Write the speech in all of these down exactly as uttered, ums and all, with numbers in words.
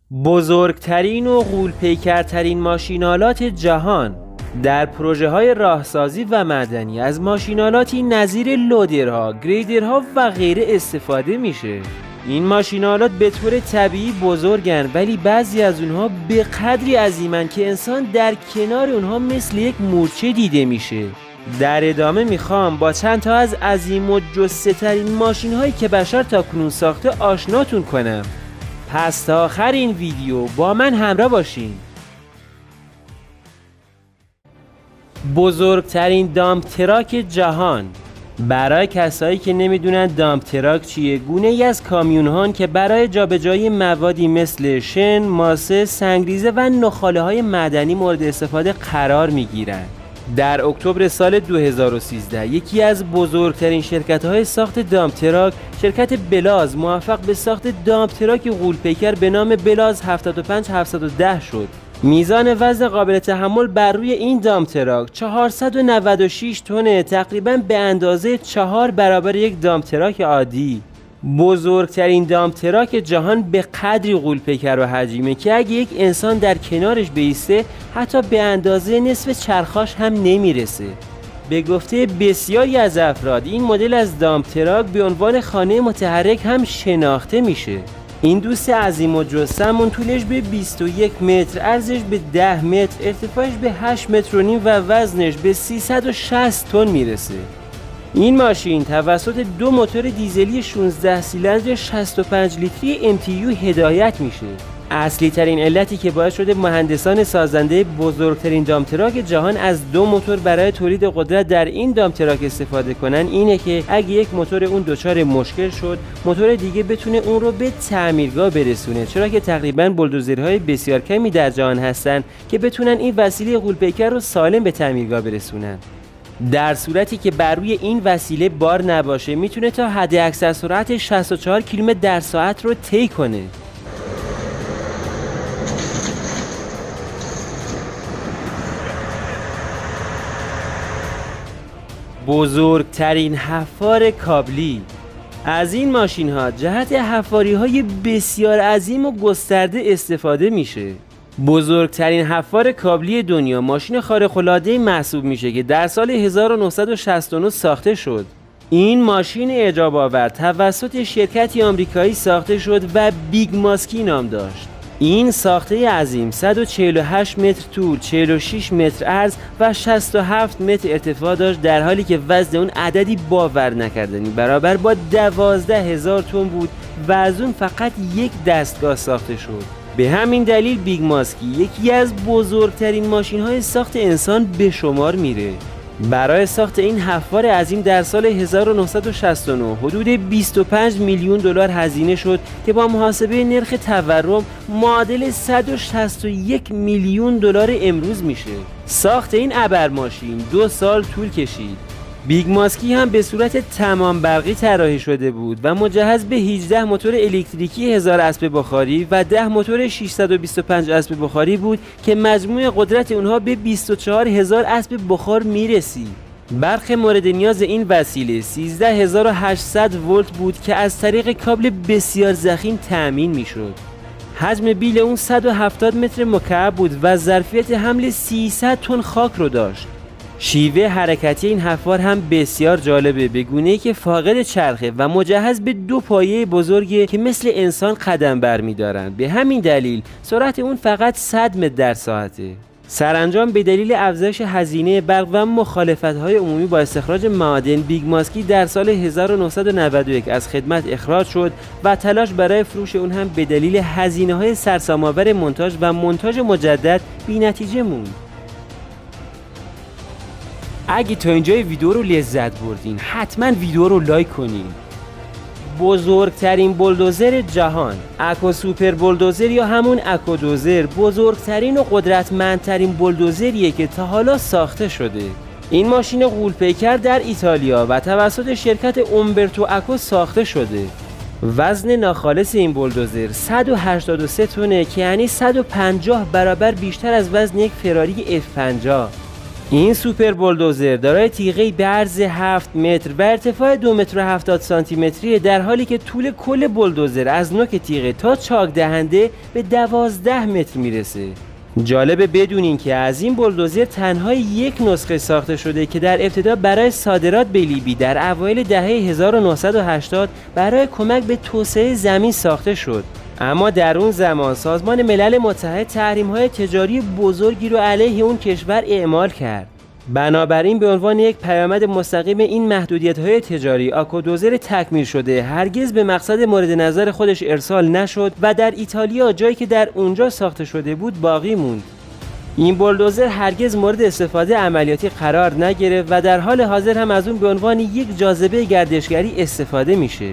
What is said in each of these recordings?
بزرگترین و غول‌پیکرترین ماشین‌آلات جهان در پروژه‌های راهسازی و معدنی از ماشین‌آلاتی نظیر لودرها، گریدرها و غیره استفاده میشه. این ماشین‌آلات به طور طبیعی بزرگن، ولی بعضی از اونها به قدری عظیمن که انسان در کنار اونها مثل یک مورچه دیده میشه. در ادامه میخوام با چند تا از عظیم و جثه‌ترین ماشین‌هایی که بشر تاکنون ساخته آشناتون کنم. پس تا آخر این ویدیو با من همراه باشین. بزرگترین دامپ تراک جهان. برای کسایی که نمیدونن دامپ تراک چیه، گونه ای از کامیون هان که برای جابجایی موادی مثل شن، ماسه، سنگریزه و نخاله های معدنی مورد استفاده قرار میگیرن. در اکتبر سال دو هزار و سیزده یکی از بزرگترین شرکت‌های ساخت دامپ تراک، شرکت بلاز، موفق به ساخت دامپ تراک غول‌پیکر به نام بلاز هفتاد و پنج هفتصد و ده شد. میزان وزن قابل تحمل بر روی این دامپ تراک چهارصد و نود و شش تن، تقریباً به اندازه چهار برابر یک دامپ تراک عادی. بزرگترین دامپ تراک جهان به قدری غول‌پیکر و حجیمه که اگه یک انسان در کنارش بایسته حتی به اندازه نصف چرخاش هم نمیرسه. به گفته بسیاری از افراد این مدل از دامپ تراک به عنوان خانه متحرک هم شناخته میشه. این دوست عظیم و جثه‌مون طولش به بیست و یک متر، عرضش به ده متر، ارتفاعش به هشت متر و نیم و وزنش به سیصد و شصت تن میرسه. این ماشین توسط دو موتور دیزلی شانزده سیلندر شصت و پنج لیتری ام تی یو هدایت میشه. اصلی ترین علتی که باعث شده مهندسان سازنده بزرگترین دامپ تراک جهان از دو موتور برای تولید قدرت در این دامپ تراک استفاده کنن اینه که اگه یک موتور اون دچار مشکل شد، موتور دیگه بتونه اون رو به تعمیرگاه برسونه، چرا که تقریبا بولدوزرهای بسیار کمی در جهان هستن که بتونن این وسیله غول‌پیکر رو سالم به تعمیرگاه برسونن. در صورتی که بر روی این وسیله بار نباشه میتونه تا حداکثر سرعت شصت و چهار کیلومتر در ساعت رو طی کنه. بزرگترین حفار کابلی. از این ماشین ها جهت حفاری های بسیار عظیم و گسترده استفاده میشه. بزرگترین حفار کابلی دنیا ماشین خارق العاده محسوب میشه که در سال هزار و نهصد و شصت و نه ساخته شد. این ماشین اعجاب آور توسط شرکتی آمریکایی ساخته شد و بیگ ماسکی نام داشت. این ساخته عظیم صد و چهل و هشت متر طول، چهل و شش متر عرض و شصت و هفت متر ارتفاع داشت، در حالی که وزن اون عددی باور نکردنی برابر با دوازده هزار تن بود و از اون فقط یک دستگاه ساخته شد. به همین دلیل بیگ ماسکی یکی از بزرگترین ماشین های ساخت انسان به شمار میره. برای ساخت این حفار عظیم در سال هزار و نهصد و شصت و نه حدود بیست و پنج میلیون دلار هزینه شد که با محاسبه نرخ تورم معادل صد و شصت و یک میلیون دلار امروز میشه. ساخت این ابر ماشین دو سال طول کشید. بیگ ماسکی هم به صورت تمام برقی طراحی شده بود و مجهز به هجده موتور الکتریکی هزار اسب بخاری و ده موتور ششصد و بیست و پنج اسب بخاری بود که مجموع قدرت اونها به بیست و چهار هزار اسب بخار میرسید. برق مورد نیاز این وسیله سیزده هزار و هشتصد ولت بود که از طریق کابل بسیار ضخیم تأمین میشد. حجم بیل اون صد و هفتاد متر مکعب بود و ظرفیت حمل سیصد تن خاک رو داشت. شیوه حرکتی این حفار هم بسیار جالبه، به گونه‌ای که فاقد چرخه و مجهز به دو پایه بزرگه که مثل انسان قدم برمی‌دارن. به همین دلیل سرعت اون فقط صد متر در ساعته. سرانجام به دلیل افزایش هزینه برق و مخالفت‌های عمومی با استخراج معادن، بیگ ماسکی در سال هزار و نهصد و نود و یک از خدمت اخراج شد و تلاش برای فروش اون هم به دلیل هزینه‌های سرسام‌آور مونتاژ و مونتاژ مجدد بی‌نتیجه موند. اگه تا اینجای ویدیو رو لذت بردین حتما ویدیو رو لایک کنین. بزرگترین بولدوزر جهان، اکو سوپر بولدوزر یا همون اکو دوزر، بزرگترین و قدرتمندترین بولدوزریه که تا حالا ساخته شده. این ماشین غول‌پیکر در ایتالیا و توسط شرکت اومبرتو اکو ساخته شده. وزن ناخالص این بولدوزر صد و هشتاد و سه تنه که یعنی صد و پنجاه برابر بیشتر از وزن یک فراری اف پنجاه. این سوپر بولدوزر دارای تیغه‌ای به عرض هفت متر و ارتفاع دو متر و هفتاد سانتی متری، در حالی که طول کل بولدوزر از نوک تیغه تا چاک دهنده به دوازده متر میرسه. جالبه بدونین که از این بولدوزر تنها یک نسخه ساخته شده که در ابتدا برای صادرات به لیبی در اوایل دهه هزار و نهصد و هشتاد برای کمک به توسعه زمین ساخته شد. اما در اون زمان سازمان ملل متحد تحریم‌های تجاری بزرگی رو علیه اون کشور اعمال کرد. بنابراین به عنوان یک پیامد مستقیم این محدودیت‌های تجاری، آکودوزر تکمیل شده هرگز به مقصد مورد نظر خودش ارسال نشد و در ایتالیا، جایی که در اونجا ساخته شده بود، باقی موند. این بولدوزر هرگز مورد استفاده عملیاتی قرار نگرفت و در حال حاضر هم از اون به عنوان یک جاذبه گردشگری استفاده میشه.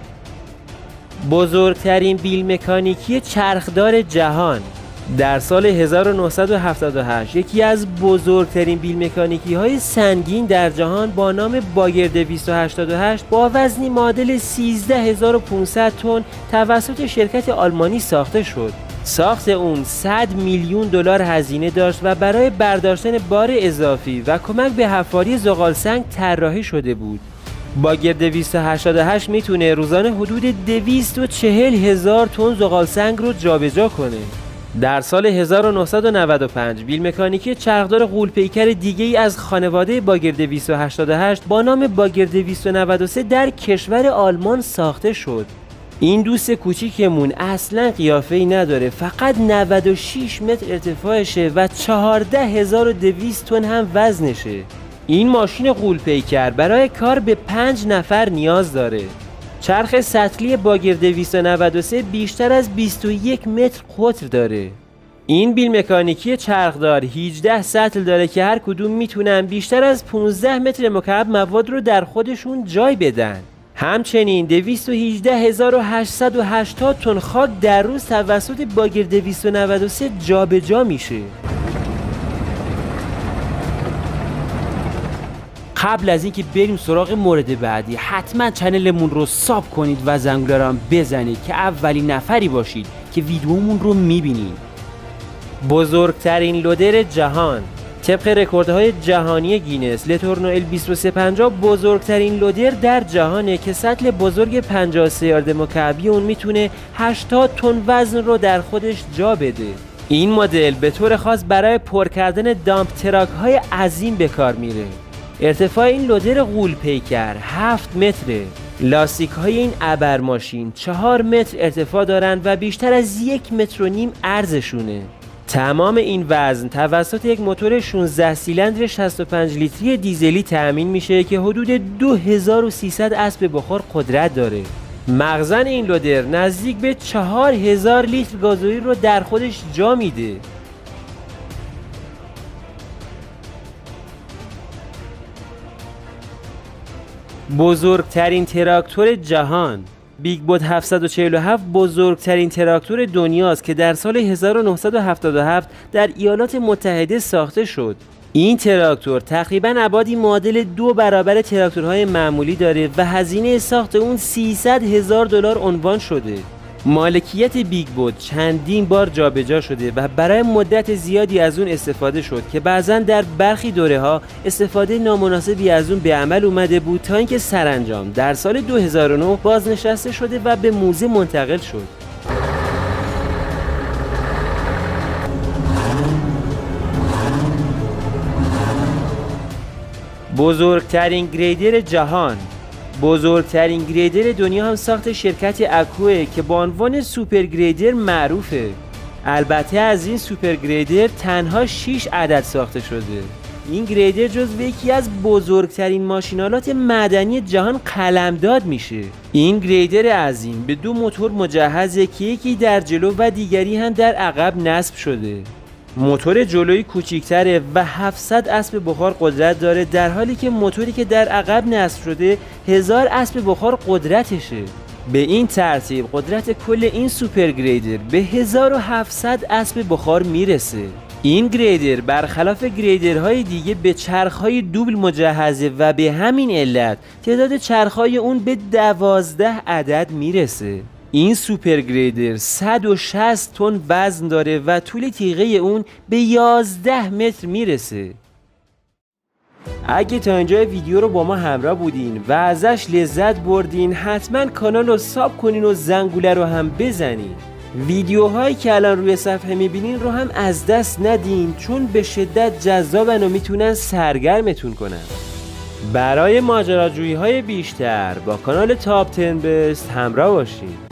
بزرگترین بیل مکانیکی چرخدار جهان در سال هزار و نهصد و هفتاد و هشت یکی از بزرگترین بیل مکانیکی های سنگین در جهان با نام باگر دویست و هشتاد و هشت با وزنی معادل سیزده هزار و پانصد تن توسط شرکت آلمانی ساخته شد. ساخت اون صد میلیون دلار هزینه داشت و برای برداشتن بار اضافی و کمک به حفاری زغال سنگ طراحی شده بود. باگر دویست و هشتاد و هشت میتونه روزانه حدود دویست و چهل هزار تن زغال سنگ رو جابجا کنه. در سال هزار و نهصد و نود و پنج بیل مکانیکی چرخدار غول‌پیکر دیگه‌ای از خانواده باگر دویست و هشتاد و هشت با نام باگر دویست و نود و سه در کشور آلمان ساخته شد. این دوست کوچیکمون اصلا قیافه‌ای نداره، فقط نود و شش متر ارتفاعشه و چهارده هزار و دویست تن هم وزنشه. این ماشین غول‌پیکر برای کار به پنج نفر نیاز داره. چرخ سطلی باگر دویست و نود و سه بیشتر از بیست و یک متر قطر داره. این بیل مکانیکی چرخدار هجده سطل داره که هر کدوم میتونن بیشتر از پانزده متر مکعب مواد رو در خودشون جای بدن. همچنین دویست و هجده هزار و هشتصد و هشتاد تن خاک در روز توسط باگر دویست و نود و سه جابجا میشه. قبل از اینکه بریم سراغ مورد بعدی، حتما چنلمون رو ساب کنید و زنگوله رو هم بزنید که اولین نفری باشید که ویدیومون رو میبینید. بزرگترین لودر جهان طبق رکوردهای جهانی گینس، لتورنو ال بیست و سه پنجاه بزرگترین لودر در جهانه که سطل بزرگ پنجاه و سه یارد مکعبی اون میتونه هشتاد تن وزن رو در خودش جا بده. این مدل به طور خاص برای پر کردن دامپ تراک های عظیم به کار میره. ارتفاع این لودر غول‌پیکر هفت متره. لاستیک های این ابر ماشین چهار متر ارتفاع دارن و بیشتر از یک متر و نیم عرضشونه. تمام این وزن توسط یک موتور شانزده سیلندر شصت و پنج لیتری دیزلی تأمین میشه که حدود دو هزار و سیصد اسب بخار قدرت داره. مخزن این لودر نزدیک به چهار هزار لیتر گازوئیل رو در خودش جا میده. بزرگترین تراکتور جهان بیگ بود هفتصد و چهل و هفت بزرگترین تراکتور دنیاست که در سال هزار و نهصد و هفتاد و هفت در ایالات متحده ساخته شد. این تراکتور تقریباً ابعادی معادل دو برابر تراکتورهای معمولی داره و هزینه ساخت اون سیصد هزار دلار عنوان شده. مالکیت بیگ بود چندین بار جابجا شده و برای مدت زیادی از اون استفاده شد که بعضاً در برخی دوره‌ها استفاده نامناسبی از اون به عمل اومده بود تا اینکه سرانجام در سال دو هزار و نه بازنشسته شده و به موزه منتقل شد. بزرگترین گریدر جهان بزرگترین گریدر دنیا هم ساخت شرکت اکوه که با عنوان سوپر گریدر معروفه. البته از این سوپر گریدر تنها شش عدد ساخته شده. این گریدر جزو یکی از بزرگترین ماشینالات معدنی جهان قلمداد میشه. این گریدر عظیم به دو موتور مجهزه که یکی در جلو و دیگری هم در عقب نصب شده. موتور جلویی کوچیک‌تره و هفتصد اسب بخار قدرت داره، در حالی که موتوری که در عقب نصب شده هزار اسب بخار قدرتشه. به این ترتیب قدرت کل این سوپر گریدر به هزار و هفتصد اسب بخار میرسه. این گریدر برخلاف گریدرهای دیگه به چرخهای دوبل مجهزه و به همین علت تعداد چرخهای اون به دوازده عدد میرسه. این سوپر گریدر صد و شصت تن وزن داره و طول تیغه اون به یازده متر میرسه. اگه تا اینجا ویدیو رو با ما همراه بودین و ازش لذت بردین، حتما کانال رو ساب کنین و زنگوله رو هم بزنین. ویدیوهایی که الان روی صفحه میبینین رو هم از دست ندین، چون به شدت جذابن و میتونن سرگرمتون کنن. برای ماجراجویی های بیشتر با کانال تاپ ده بست همراه باشین.